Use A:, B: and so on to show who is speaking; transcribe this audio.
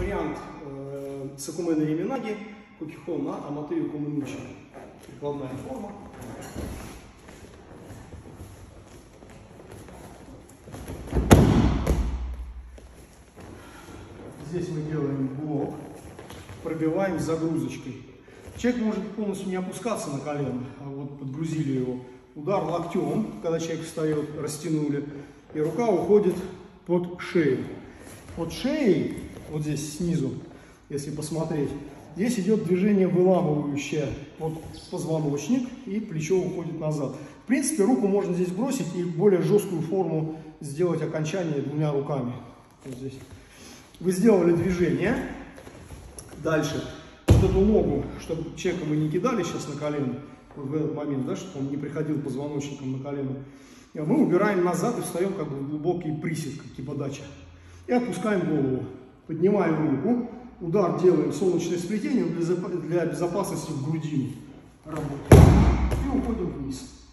A: вариант Сакумены Реминаги, Кокихон на Аматею Коминучи. Прикладная форма. Здесь мы делаем блок, пробиваем загрузочкой. Человек может полностью не опускаться на колено, а вот подгрузили его. Удар локтем, когда человек встает, растянули, и рука уходит под шею. Под шеей, вот здесь снизу, если посмотреть, здесь идет движение выламывающее под позвоночник, и плечо уходит назад. В принципе, руку можно здесь бросить и более жесткую форму сделать окончание двумя руками. Вот здесь. Вы сделали движение. Дальше вот эту ногу, чтобы человека мы не кидали сейчас на колено, вот в этот момент, да, чтобы он не приходил позвоночником на колено, мы убираем назад и встаем как бы в глубокий присед, как кибодача. И опускаем голову. Поднимаем руку. Удар делаем солнечное сплетение для безопасности в грудину. Работаем. И уходим вниз.